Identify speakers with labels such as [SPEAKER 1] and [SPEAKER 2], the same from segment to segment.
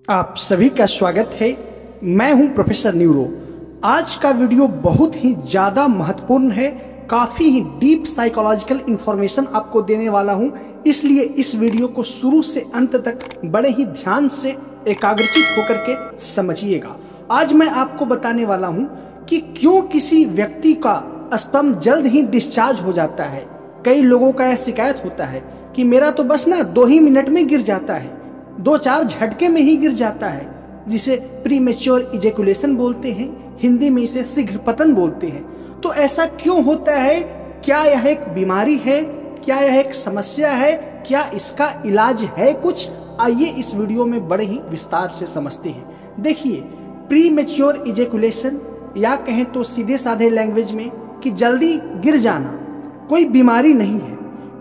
[SPEAKER 1] आप सभी का स्वागत है। मैं हूं प्रोफेसर न्यूरो। आज का वीडियो बहुत ही ज़्यादा महत्वपूर्ण है। काफ़ी ही डीप साइकोलॉजिकल इंफॉर्मेशन आपको देने वाला हूं, इसलिए इस वीडियो को शुरू से अंत तक बड़े ही ध्यान से एकाग्रचित होकर के समझिएगा। आज मैं आपको बताने वाला हूं कि क्यों किसी व्यक्ति का स्पर्म जल्द ही डिस्चार्ज हो जाता है। कई लोगों का यह शिकायत होता है कि मेरा तो बस 2 ही मिनट में गिर जाता है, 2-4 झटके में ही गिर जाता है, जिसे प्रीमेच्योर इजैकुलेशन बोलते हैं। हिंदी में इसे शीघ्र पतन बोलते हैं। तो ऐसा क्यों होता है? क्या यह एक बीमारी है? क्या यह एक समस्या है? क्या इसका इलाज है कुछ? आइए इस वीडियो में बड़े ही विस्तार से समझते हैं। देखिए, प्रीमेच्योर इजैकुलेशन या कहें तो सीधे साधे लैंग्वेज में कि जल्दी गिर जाना कोई बीमारी नहीं है।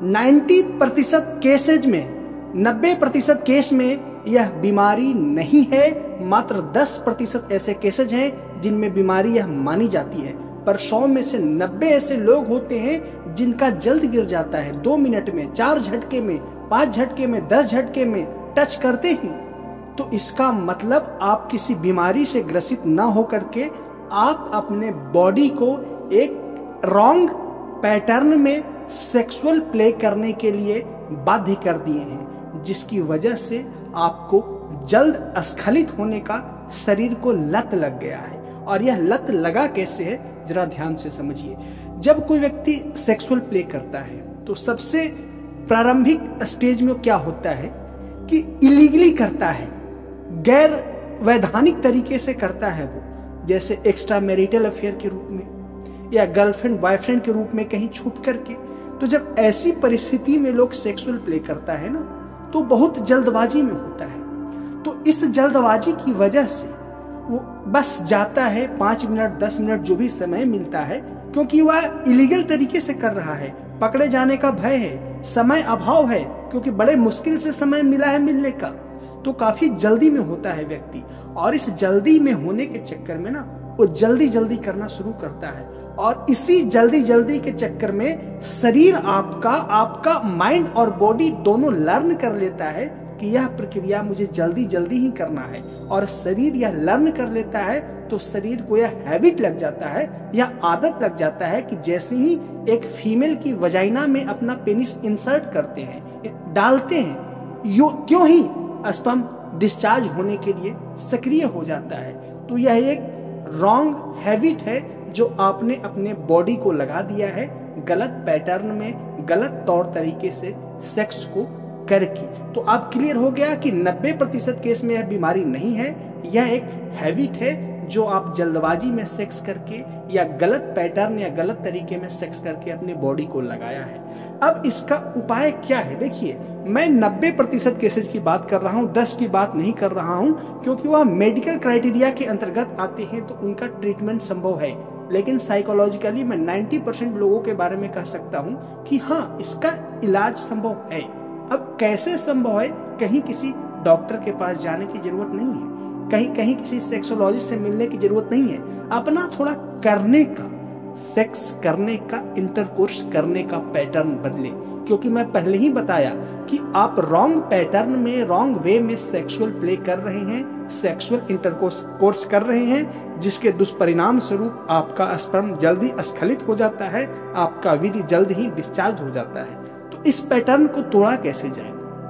[SPEAKER 1] 90% केसेज में 90% केस में यह बीमारी नहीं है। मात्र 10% ऐसे केसेज हैं जिनमें बीमारी यह मानी जाती है। पर 100 में से 90 ऐसे लोग होते हैं जिनका जल्द गिर जाता है 2 मिनट में, 4 झटके में, 5 झटके में, 10 झटके में टच करते ही। तो इसका मतलब आप किसी बीमारी से ग्रसित ना होकर के आप अपने बॉडी को एक रॉन्ग पैटर्न में सेक्सुअल प्ले करने के लिए बाध्य कर दिए हैं, जिसकी वजह से आपको जल्द स्खलित होने का शरीर को लत लग गया है। और यह लत लगा कैसे है, जरा ध्यान से समझिए। जब कोई व्यक्ति सेक्सुअल प्ले करता है तो सबसे प्रारंभिक स्टेज में क्या होता है कि इलीगली करता है, गैर वैधानिक तरीके से करता है वो, जैसे एक्स्ट्रा मैरिटल अफेयर के रूप में या गर्लफ्रेंड बॉयफ्रेंड के रूप में कहीं छुप करके। तो जब ऐसी परिस्थिति में लोग सेक्सुअल प्ले करता है ना, तो बहुत जल्दबाजी में होता है। तो इस जल्दबाजी की वजह से वो बस जाता है 5 मिनट 10 मिनट जो भी समय मिलता है, क्योंकि वह इलीगल तरीके से कर रहा है। पकड़े जाने का भय है, समय अभाव है, क्योंकि बड़े मुश्किल से समय मिला है मिलने का। तो काफी जल्दी में होता है व्यक्ति, और इस जल्दी में होने के चक्कर में ना वो जल्दी जल्दी करना शुरू करता है। और इसी जल्दी जल्दी के चक्कर में शरीर आपका माइंड और बॉडी दोनों लर्न कर लेता है कि यह प्रक्रिया मुझे जल्दी जल्दी ही करना है। और शरीर यह लर्न कर लेता है तो शरीर को यह हैबिट लग जाता है, यह आदत लग जाता है कि जैसे ही एक फीमेल की वजाइना में अपना पेनिस इंसर्ट करते हैं, डालते हैं, क्यों ही स्पर्म डिस्चार्ज होने के लिए सक्रिय हो जाता है। तो यह एक रॉन्ग हैबिट है जो आपने अपने बॉडी को लगा दिया है, गलत पैटर्न में, गलत तौर तरीके से सेक्स को करके। तो आप क्लियर हो गया कि 90% केस में यह बीमारी नहीं है, यह एक हैबिट है जो आप जल्दबाजी में सेक्स करके या गलत पैटर्न या गलत तरीके में सेक्स करके अपने बॉडी को लगाया है। अब इसका उपाय क्या है? देखिए, मैं 90% केसेस की बात कर रहा हूं, 10 की बात नहीं कर रहा हूं, क्योंकि वह मेडिकल क्राइटेरिया के अंतर्गत आते हैं तो उनका ट्रीटमेंट संभव है। लेकिन साइकोलॉजिकली मैं 90% लोगों के बारे में कह सकता हूं कि हाँ, इसका इलाज संभव है। अब कैसे संभव है? कहीं किसी डॉक्टर के पास जाने की जरूरत नहीं है, कहीं किसी सेक्सोलॉजिस्ट से मिलने की जरूरत नहीं है। अपना थोड़ा करने का, सेक्स करने का, इंटरकोर्स करने का पैटर्न बदले। क्योंकि मैं पहले ही बताया कि आप रॉन्ग पैटर्न में, रॉन्ग वे में सेक्सुअल प्ले कर रहे हैं, सेक्सुअल इंटरकोर्स कर रहे हैं, जिसके दुष्परिणाम स्वरूप आपका स्पर्म जल्दी स्खलित हो जाता है, आपका वीर्य जल्द ही डिस्चार्ज हो जाता है। तो इस पैटर्न को तोड़ा कैसे जाए?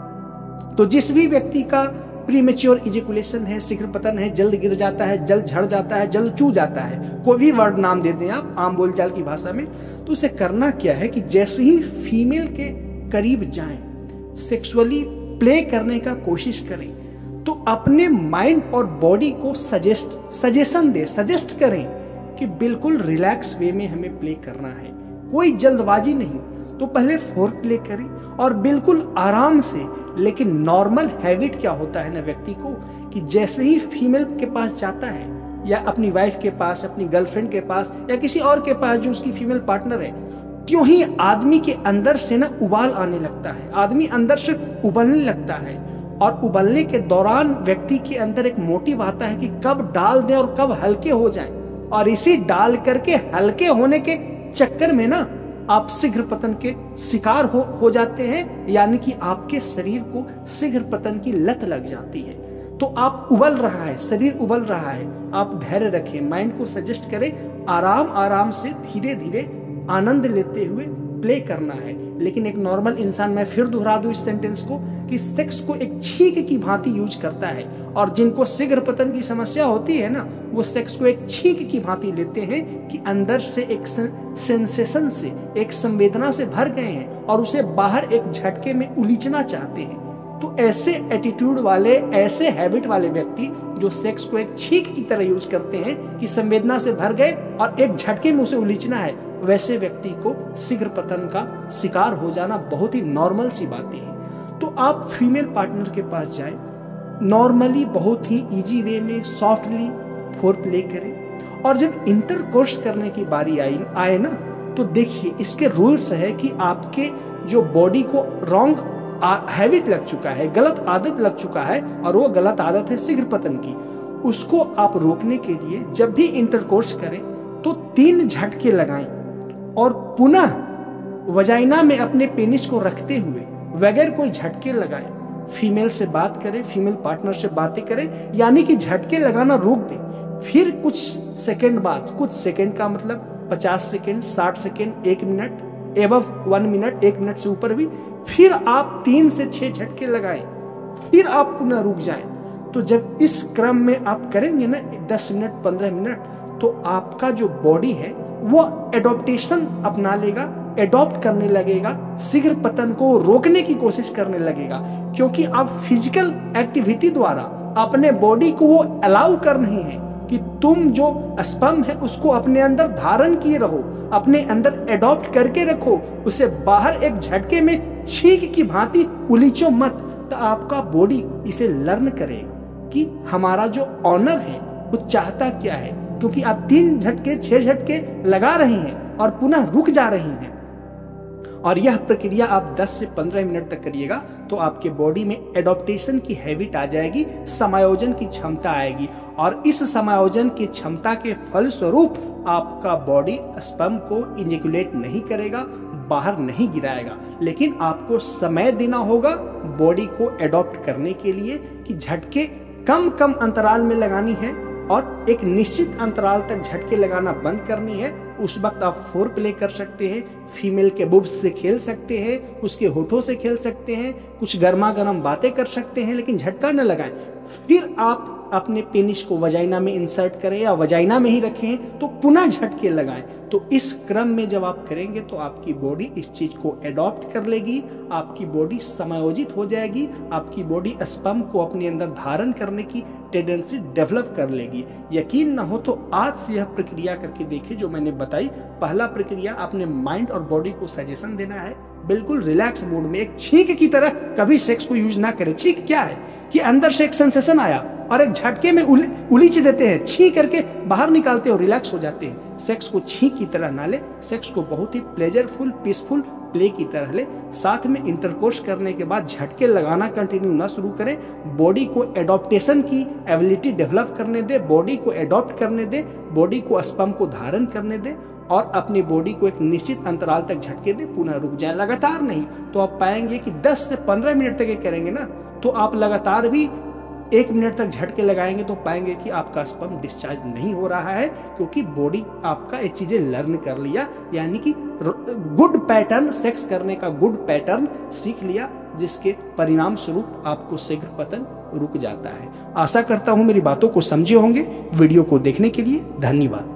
[SPEAKER 1] तो जिस भी व्यक्ति का प्रीमेच्योर इजैकुलेशन है, शीघ्र पतन है, जल्द गिर जाता है, जल्द झड़ जाता है, जल्द चू जाता है, कोई भी वर्ड नाम दे दें आप आम बोलचाल की भाषा में, तो उसे करना क्या है कि जैसे ही फीमेल के करीब जाएं, सेक्सुअली प्ले करने का कोशिश करें, तो अपने माइंड और बॉडी को सजेस्ट करें कि बिल्कुल रिलैक्स वे में हमें प्ले करना है, कोई जल्दबाजी नहीं। तो पहले फोर प्ले करें और बिल्कुल आराम से। लेकिन नॉर्मल हैबिट क्या होता है ना व्यक्ति को, कि जैसे ही फीमेल के पास जाता है या अपनी वाइफ के पास, अपनी गर्लफ्रेंड के पास या किसी और के पास जो उसकी फीमेल पार्टनर है, क्यों ही आदमी के अंदर से ना उबाल आने लगता है, आदमी अंदर से उबलने लगता है। और उबलने के दौरान व्यक्ति के अंदर एक मोटिव आता है कि कब डाल दें और कब हल्के हो जाएं। और इसी डाल करके हल्के होने के चक्कर में ना आप शीघ्र पतन के शिकार हो जाते हैं, यानी कि आपके शरीर को शीघ्र पतन की लत लग जाती है। तो आप उबल रहा है, शरीर उबल रहा है, आप धैर्य रखें, माइंड को सजेस्ट करें, आराम आराम से धीरे धीरे आनंद लेते हुए प्ले करना है। लेकिन एक नॉर्मल इंसान, मैं फिर दोहरा दूं इस सेंटेंस को, कि सेक्स को एक छींक की भांति यूज करता है, और जिनको शीघ्र पतन की समस्या होती है ना, वो सेक्स को एक छींक की भांति लेते हैं कि अंदर से एक सेंसेशन से, एक संवेदना से भर गए हैं और उसे बाहर एक झटके में उलीचना चाहते हैं। तो ऐसे एटीट्यूड वाले, ऐसे हैबिट वाले व्यक्ति जो सेक्स को एक छींक की तरह यूज करते हैं कि संवेदना से भर गए और एक झटके में उसे उलीचना है, वैसे व्यक्ति को शीघ्र पतन का शिकार हो जाना बहुत ही नॉर्मल सी बातें हैं। तो आप फीमेल पार्टनर के पास जाएं, नॉर्मली बहुत ही इजी वे में सॉफ्टली फोरप्ले करें, और जब इंटरकोर्स करने की बारी आए ना, तो देखिए इसके रूल्स है कि आपके जो बॉडी को रॉन्ग हैबिट लग चुका है, गलत आदत लग चुका है, और वो गलत आदत है शीघ्र पतन की, उसको आप रोकने के लिए जब भी इंटरकोर्स करें तो 3 झटके लगाएं और पुनः वजाइना में अपने पेनिस को रखते हुए बगैर कोई झटके लगाए फीमेल से बात करें, फीमेल पार्टनर से बातें करें, यानी कि झटके लगाना रोक दें। फिर कुछ सेकंड बाद, कुछ सेकंड का मतलब 50 second, 60 second, 1 minute, above 1 minute, 1 minute से ऊपर भी, फिर आप 3 से 6 झटके लगाएं, फिर आप पुनः रुक जाएं। तो जब इस क्रम में आप करेंगे ना 10 मिनट, 15 मिनट, तो आपका जो बॉडी है वो एडॉप्टेशन अपना लेगा, एडॉप्ट करने लगेगा, शीघ्र पतन को रोकने की कोशिश करने लगेगा, क्योंकि आप फिजिकल एक्टिविटी द्वारा अपने बॉडी को वो अलाउ कर रहे हैं कि तुम जो स्पर्म है उसको अपने अंदर धारण किए रहो, अपने अंदर एडॉप्ट करके रखो, उसे बाहर एक झटके में छींक की भांति उलीचो मत। तो आपका बॉडी इसे लर्न करेगा कि हमारा जो ऑनर है वो चाहता क्या है, क्योंकि आप 3 झटके 6 झटके लगा रहे हैं और पुनः रुक जा रहे हैं। और यह प्रक्रिया आप 10 से 15 मिनट तक करिएगा तो आपके बॉडी में एडॉप्टेशन की हैबिट आ जाएगी, समायोजन की क्षमता आएगी, और इस समायोजन की क्षमता के फलस्वरूप आपका बॉडी स्पर्म को इंजेक्युलेट नहीं करेगा, बाहर नहीं गिराएगा। लेकिन आपको समय देना होगा बॉडी को एडॉप्ट करने के लिए कि झटके कम कम अंतराल में लगानी है और एक निश्चित अंतराल तक झटके लगाना बंद करनी है। उस वक्त आप फोर प्ले कर सकते हैं, फीमेल के बुब्स से खेल सकते हैं, उसके होठों से खेल सकते हैं, कुछ गर्मा गर्म बातें कर सकते हैं, लेकिन झटका न लगाएं। फिर आप अपने पेनिस को वजाइना में इंसर्ट करें या वजाइना में ही रखें तो पुनः झटके लगाएं। तो इस क्रम में जब आप करेंगे तो आपकी बॉडी इस चीज को एडॉप्ट कर लेगी, आपकी बॉडी समायोजित हो जाएगी, आपकी बॉडी स्पर्म को अपने अंदर धारण करने की टेंडेंसी डेवलप कर लेगी। यकीन ना हो तो आज से यह प्रक्रिया करके देखिए जो मैंने बताई। पहला प्रक्रिया, आपने माइंड और बॉडी को सजेशन देना है, बिल्कुल रिलैक्स मूड में, एक छींक की तरह कभी सेक्स को यूज ना करें। छींक क्या है कि अंदर से एक सेंसेशन आया और एक झटके में उलीच देते हैं, छींक करके बाहर निकालते हो, रिलैक्स हो जाते हैं। सेक्स को छींक की तरह ना ले, सेक्स को बहुत ही प्लेजरफुल, पीसफुल प्ले की तरह ले। साथ में इंटरकोर्स करने के बाद झटके लगाना कंटिन्यू ना शुरू करें। बॉडी को एडॉप्टेशन की एबिलिटी डेवलप करने दे, बॉडी को एडॉप्ट करने दे, बॉडी को स्पर्म को धारण करने दे और अपनी बॉडी को एक निश्चित अंतराल तक झटके दे, पुनः रुक जाए। लगातार नहीं तो आप पाएंगे कि 10 से 15 मिनट तक ये करेंगे ना, तो आप लगातार भी 1 मिनट तक झटके लगाएंगे तो पाएंगे कि आपका स्पर्म डिस्चार्ज नहीं हो रहा है, क्योंकि बॉडी आपका ये चीजें लर्न कर लिया, यानी कि गुड पैटर्न, सेक्स करने का गुड पैटर्न सीख लिया, जिसके परिणाम स्वरूप आपको शीघ्र पतन रुक जाता है। आशा करता हूं मेरी बातों को समझे होंगे। वीडियो को देखने के लिए धन्यवाद।